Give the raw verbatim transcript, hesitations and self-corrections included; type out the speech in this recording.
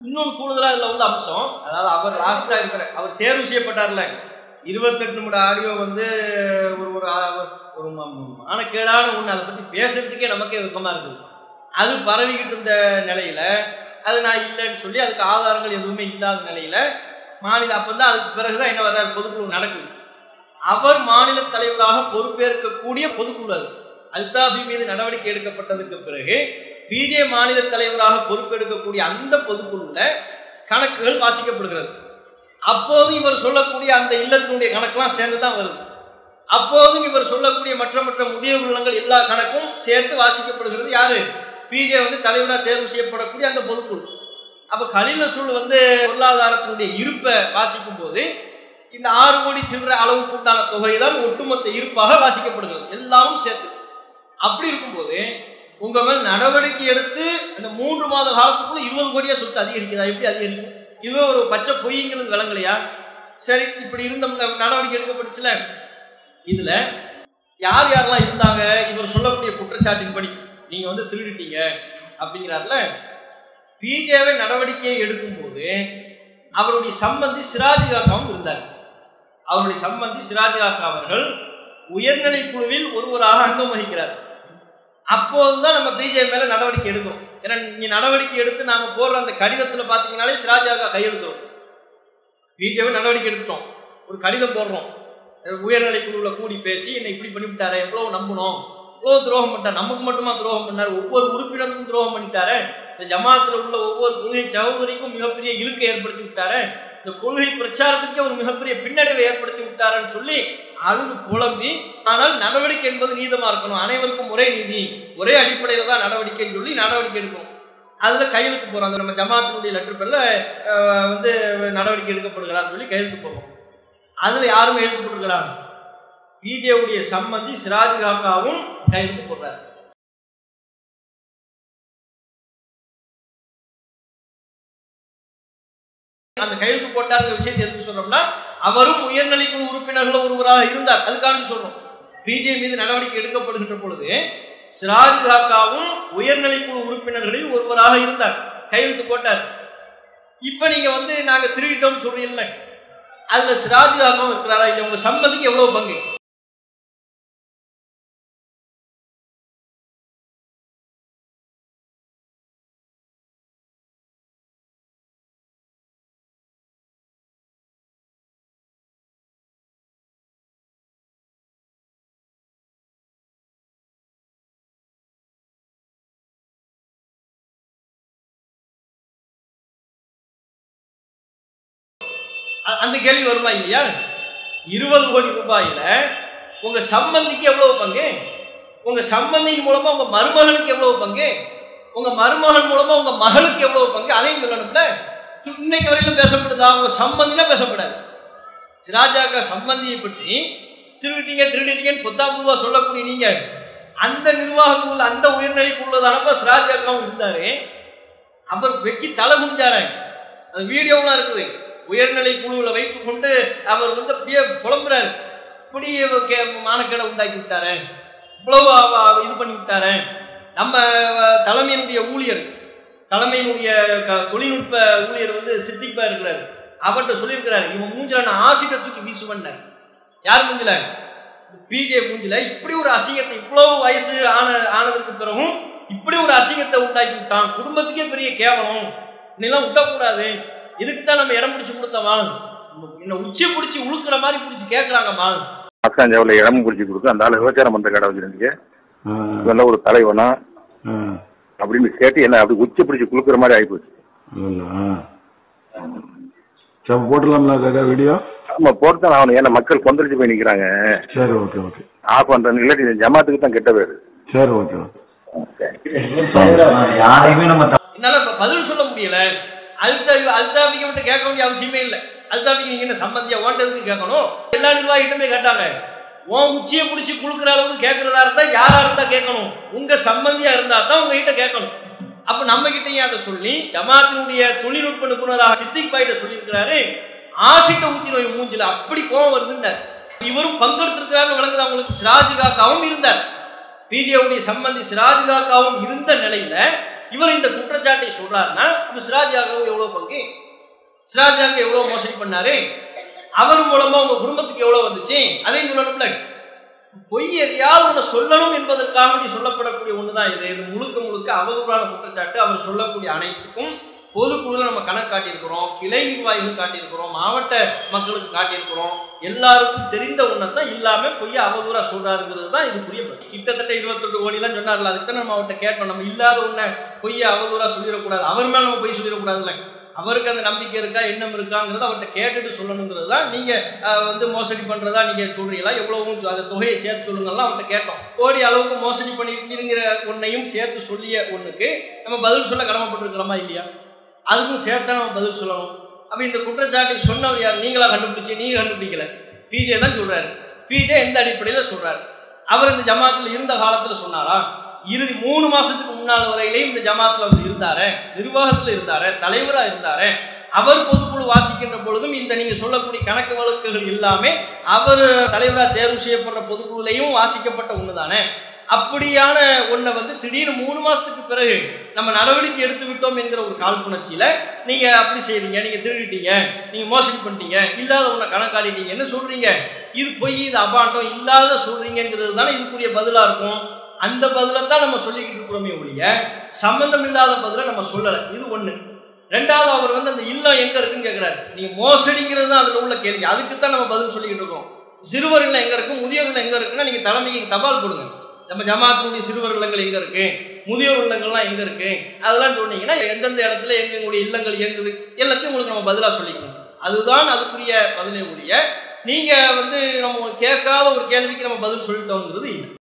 இன்னொன்று கூடுதலாக இதில் உள்ள அம்சம், அதாவது அவர் லாஸ்ட்டாக இருக்கிற அவர் தேர்வு செய்யப்பட்டார்ல, இருபத்தெட்டு நிமிட ஆடியோ வந்து ஒரு ஒரு ஒரு மானக்கேடான ஒன்று, அதை பற்றி பேசுறதுக்கே நமக்கே வெக்கமாக இருக்குது. அது பரவிக்கிட்டு இருந்த நிலையில் அது நான் இல்லைன்னு சொல்லி அதுக்கு ஆதாரங்கள் எதுவுமே இல்லாத நிலையில் மாநில அப்போ தான் அதுக்கு பிறகு தான் என்ன வர்றாரு, பொதுக்குழு நடக்குது. அவர் மாநில தலைவராக பொறுப்பேற்கக்கூடிய பொதுக்குழு அது. அல்தாஃபி மீது நடவடிக்கை எடுக்கப்பட்டதுக்கு பிறகு பிஜே மாநில தலைவராக பொறுப்பெடுக்கக்கூடிய அந்த பொதுக்குழுவில் கணக்குகள் வாசிக்கப்படுகிறது. அப்போதும் இவர் சொல்லக்கூடிய அந்த இல்லத்தினுடைய கணக்கெல்லாம் சேர்ந்து தான் வருது. அப்போதும் இவர் சொல்லக்கூடிய மற்ற மற்ற முதியோர் இல்லங்கள் எல்லா கணக்கும் சேர்த்து வாசிக்கப்படுகிறது. யாரு? பிஜே வந்து தலைவராக தேர்வு செய்யப்படக்கூடிய அந்த பொதுக்குழு. அப்போ கலீல் ரசூல் வந்து பொருளாதாரத்தினுடைய இருப்பை வாசிக்கும் போது இந்த ஆறு கோடி சில்லற அளவுக்கு உண்டான தொகை தான் ஒட்டுமொத்த இருப்பாக வாசிக்கப்படுகிறது, எல்லாமும் சேர்த்து. அப்படி இருக்கும்போது உங்க மேல் நடவடிக்கை எடுத்து அந்த மூன்று மாத காலத்துக்குள்ள இருபது கோடியா சொத்து அதிகரிக்குதா? எப்படி அதிகரிக்கும்? இது ஒரு பச்சை பொய்ங்கிறது விளங்கலையா? சரி, இப்படி இருந்த நடவடிக்கை எடுக்கப்பட்டுச்சுல, இதுல யார் யாரெல்லாம் இருந்தாங்க? இவர் சொல்லக்கூடிய குற்றச்சாட்டின்படி நீங்க வந்து திருடிட்டீங்க அப்படிங்கிறாருல. பிஜேவை நடவடிக்கையை எடுக்கும் போது அவருடைய சம்பந்தி சிராஜ் காக்காவும் இருந்தார். அவருடைய சம்பந்தி சிராஜ் காக்கா அவர்கள் உயர்நிலை குழுவில் ஒருவராக அங்கம் வகிக்கிறார். அப்போதுதான் நம்ம பிஜே மேல நடவடிக்கை எடுக்கிறோம். ஏன்னா நீ நடவடிக்கை எடுத்து நாம போடுற அந்த கடிதத்தில் பார்த்தீங்கன்னாலே சிராஜ் காக்கா கையெழுத்துறோம். பிஜேவை நடவடிக்கை எடுத்துட்டோம், ஒரு கடிதம் போடுறோம், உயர்நிலை குழுவில் கூடி பேசி என்னை இப்படி பண்ணிவிட்டாரு, எவ்வளவு நம்பணும், எவ்வளோ துரோகம் பண்ணிட்டார், நமக்கு மட்டுமா துரோகம் பண்ணார், ஒவ்வொரு உறுப்பினருக்கும் துரோகம் பண்ணிட்டாரு, இந்த ஜமாத்தில் உள்ள ஒவ்வொரு கொள்கை சகோதரிக்கும் மிகப்பெரிய இழுக்கை ஏற்படுத்தி விட்டாரு, இந்த கொள்கை பிரச்சாரத்திற்கே ஒரு மிகப்பெரிய பின்னடைவை ஏற்படுத்தி விட்டாருன்னு சொல்லி அழுது புலம்பி, ஆனால் நடவடிக்கை என்பது நீதமா இருக்கணும், அனைவருக்கும் ஒரே நீதி, ஒரே அடிப்படையில் தான் நடவடிக்கைன்னு சொல்லி நடவடிக்கை எடுக்கணும். அதில் கையெழுத்து போடுறாங்க. நம்ம ஜமாத்தினுடைய லெட்டர் பேர்ல வந்து நடவடிக்கை எடுக்கப்படுகிறான்னு சொல்லி கையெழுத்து போடுறோம். அதில் யாரும் கையெழுத்து போட்டிருக்கிறாங்க? பிஜேவுடைய சம்பந்தி சிராஜ் காக்காவும் கையெழுத்து போடுறாரு. அந்த கையெழுத்து போட்டார் விஷயத்தை எதுக்கு சொல்றோம்னா, அவரும் உயர்நிலை குழு உறுப்பினர்கள் ஒருவராக இருந்தார், அதுக்காக சொல்றோம். பிஜே மீது நடவடிக்கை எடுக்கப்படுகின்ற பொழுது சிராஜ் காக்காவும் உயர்நிலை குழு உறுப்பினர்களில் ஒருவராக இருந்தார், கையெழுத்து போட்டார். இப்ப நீங்க வந்து நாங்க திருடிட்டோம் சொல்றீங்க, அதுல சிராஜ் காக்காவும் இருக்கிறாரா இல்ல? உங்க சம்பந்திக்கு எவ்வளவு பங்கு? அந்த கேள்வி வருமா இல்லையா? இருபது கோடி ரூபாயில உங்க சம்பந்திக்கு எவ்வளவு பங்கு? உங்க சம்பந்தியின் மூலமா உங்க மருமகனுக்கு எவ்வளவு பங்கு? உங்க மருமகன் மூலமா உங்க மகளுக்கு எவ்வளவு பங்கு? அதையும் சொல்லணும்ல. இன்னைக்கு வரையிலும் பேசப்படுதா? உங்க சம்பந்தினா பேசப்படாது. சிராஜாக்கா சம்பந்தியை பற்றி திருடிட்டீங்க திருடிட்டீங்கன்னு பொத்தாம் பொதுவாக சொல்லக்கூடிய நீங்க அந்த நிர்வாகக்குள்ள அந்த உயர்நிலைக்குள்ளதானப்ப சிராஜாக்காவும் இருந்தாரு. அவர் வெக்கி தலை முடிஞ்சாரு. அந்த வீடியோலாம் இருக்குது. உயர்நிலை குழுவில் வைத்து கொண்டு அவர் வந்து அப்படியே புலம்புறாரு, இப்படி மானக்கேடை உண்டாக்கி விட்டாரு, இவ்வளவு இது பண்ணி விட்டாரு. நம்ம தலைமையினுடைய ஊழியர், தலைமையினுடைய தொழில்நுட்ப ஊழியர் வந்து சித்திப்பா இருக்கிறார், அவர்கிட்ட சொல்லியிருக்கிறாரு, இவன் மூஞ்சில நான் ஆசிட்ட தூக்கி வீசுவேன். யார் மூஞ்சில? பிஜே மூஞ்சில இப்படி ஒரு அசிங்கத்தை, இவ்வளவு வயசு ஆன ஆனதுக்கு பிறகும் இப்படி ஒரு அசிங்கத்தை உண்டாக்கி விட்டான், குடும்பத்துக்கே பெரிய கேவலம், இன்னெல்லாம் விட்டக்கூடாது, இதுக்குத்தான் நம்ம இடம் பிடிச்சி கொடுத்தோமா, என்ன உச்சி பிடிச்சி உழுக்கிற மாதிரி பிடிச்சி கேட்கறாங்கம்மா. ஆஸ்காஞ்சாவில் இடம் பிடிச்சி கொடுத்து அந்த ஆளு விவசாயம் பண்ற கடை வச்சிருந்தீங்க, இதெல்லாம் ஒரு தலைவனா அப்படின்னு கேட்டு என்ன அப்படி உச்சி பிடிச்சி குளுக்கிற மாதிரி ஆயிப்போச்சு. போட்டுலாம்ல வீடியோ? ஆமா போட்டுதான் ஆகணும், ஏன்னா மக்கள் கொந்தளிச்சு போய் நிக்கிறாங்க. சரி ஓகே ஓகே ஆஃப் பண்றேன், இல்லாட்டி ஜமாத்துக்கு தான் கெட்ட பேரு. சரி ஓகே ஓகே. என்னால பதில் சொல்ல முடியல. அல்தாஃபி அல்தாஃபிக்கு விட்டு கேட்க வேண்டிய அவசியமே இல்லை. அல்தாஃபிக்கு நீங்க என்ன சம்பந்தியா ஓண்டதுக்கு கேட்கணும்? எல்லா நிர்வாகிகிட்டுமே கேட்டாங்க. உன் உச்சியை பிடிச்சி குளுக்கிற அளவுக்கு கேட்கறதா இருந்தா யாரா இருந்தா கேட்கணும், உங்க சம்பந்தியா இருந்தா தான் உங்ககிட்ட கேட்கணும். அப்ப நம்ம கிட்டையும் அதை சொல்லி ஜமாத்தினுடைய தொழில்நுட்ப நிபுணராக சித்திக் பாயிட்ட சொல்லியிருக்கிறாரு, ஆசிட்ட ஊத்தி நோய் மூஞ்சில அப்படி கோவம் வருதுன்னார். இவரும் பங்கெடுத்திருக்கிறாருன்னு விளங்குது அவங்களுக்கு. சிராஜ் காக்காவும் இருந்தார், பிஜேவுடைய சம்பந்தி சிராஜ் காக்காவும் இருந்த நிலையில இவர் இந்த குற்றச்சாட்டை சொல்றாருன்னா அப்ப சிராஜாவுக்கு எவ்வளவு பங்கு, சிராஜாவுக்கு எவ்வளவு மோசடி பண்ணாரு, அவர் மூலமா உங்க குடும்பத்துக்கு எவ்வளவு வந்துச்சு, அதையும் சொல்லணும்ல. பொய் எதையாவது ஒன்று சொல்லணும் என்பதற்காக சொல்லப்படக்கூடிய ஒண்ணுதான் இது. இது முழுக்க முழுக்க அவதூறான குற்றச்சாட்டு. அவர் சொல்லக்கூடிய அனைத்துக்கும் பொதுக்குழுல நம்ம கணக்கு காட்டியிருக்கிறோம், கிளை நிர்வாகிகள் காட்டியிருக்கிறோம், மாவட்ட மக்களுக்கு காட்டியிருக்கிறோம். எல்லாருக்கும் தெரிந்த ஒன்றைத்தான் இல்லாம பொய்ய அவதூறா சொல்றாருங்கிறது தான் இதுக்குரிய பதில். கிட்டத்தட்ட இருபத்தெட்டு கோடிலாம் சொன்னார்ல, அதுக்கு தான் நம்ம அவர்கிட்ட கேட்டோம். நம்ம இல்லாத ஒன்றை பொய்ய அவதூறா சொல்லிடக்கூடாது, அவர் மேல நம்ம பொய் சொல்லிடக்கூடாதுல்ல. அவருக்கு அந்த நம்பிக்கை இருக்கா, எண்ணம் இருக்காங்கிறத அவர்கிட்ட கேட்டுட்டு சொல்லணுங்கிறது தான். நீங்க வந்து மோசடி பண்றதா நீங்க சொல்றீங்களா, எவ்வளவு அந்த தொகையை சேர்த்து சொல்லுங்கலாம் அவர்கிட்ட கேட்டோம். கோடி அளவுக்கு மோசடி பண்ணிருக்கிற ஒன்னையும் சேர்த்து சொல்லிய ஒண்ணுக்கு நம்ம பதில் சொல்ல கடமைப்பட்டிருக்கிறோமா இல்லையா? அதுக்கும் சேர்த்தா நம்ம பதில் சொல்லணும். அப்ப இந்த குற்றச்சாட்டை சொன்னவர் யார்? நீங்களா கண்டுபிடிச்சு? நீங்க கண்டுபிடிக்கல, பிஜே தான் சொல்றாரு. பிஜே எந்த அடிப்படையில சொல்றாரு? அவர் இந்த ஜமாத்துல இருந்த காலத்துல சொன்னாரா? இறுதி மூணு மாசத்துக்கு முன்னால் வரையிலேயும் இந்த ஜமாத்துல அவர் இருந்தாரு, நிர்வாகத்துல இருந்தாரு, தலைவரா இருந்தாரு. அவர் பொதுக்குழு வாசிக்கின்ற பொழுதும் இந்த நீங்க சொல்லக்கூடிய கணக்கு வழக்குகள் எல்லாமே அவர் தலைவரா தேர்வு செய்யப்படுற பொதுக்குழுலையும் வாசிக்கப்பட்ட ஒண்ணுதானே. அப்படியான ஒன்றை வந்து திடீர்னு மூணு மாசத்துக்கு பிறகு நம்ம நடவடிக்கை எடுத்து விட்டோம் என்கிற ஒரு காழ்ப்புணர்ச்சியில நீங்க அப்படி செய்றீங்க, நீங்க திருடிட்டீங்க, நீங்க மோசடி பண்ணிட்டீங்க, இல்லாத ஒன்றை கணக்காடிட்டீங்க என்ன சொல்றீங்க? இது பொய், இது அபாண்டம், இல்லாத சொல்றீங்கிறது தானே இதுக்குரிய பதிலா இருக்கும். அந்த பதிலத்தான் நம்ம சொல்லிக்கிட்டு இருக்கிறோமே ஒழிய சம்பந்தம் இல்லாத பதில நம்ம சொல்லலை. இது ஒண்ணு. ரெண்டாவது, அவர் வந்து அந்த இல்லம் எங்க இருக்குன்னு கேட்கிறாரு. நீங்க மோசடிங்கிறது தான் அதுல உள்ள கேள்வி, அதுக்குத்தான் நம்ம பதில் சொல்லிக்கிட்டு இருக்கோம். சிறுவர் இல்லம் எங்க இருக்கு, முதியோர் இல்லம் எங்க இருக்குன்னா நீங்க தலைமைக்கு தபால் கொடுங்க. நம்ம ஜமாத்தினுடைய சிறுவர் இல்லங்கள் எங்க இருக்கு, முதியோர் இல்லங்கள்லாம் எங்க இருக்கு, அதெல்லாம் சொன்னீங்கன்னா எந்தெந்த இடத்துல எங்களுடைய இல்லங்கள் இயங்குது எல்லாத்தையும் உங்களுக்கு நம்ம பதிலா சொல்லிக்கணும். அதுதான் அதுக்குரிய பதிலே ஒழிய நீங்க வந்து நம்ம கேட்காத ஒரு கேள்விக்கு நம்ம பதில் சொல்லிட்டோங்கிறது இல்லை.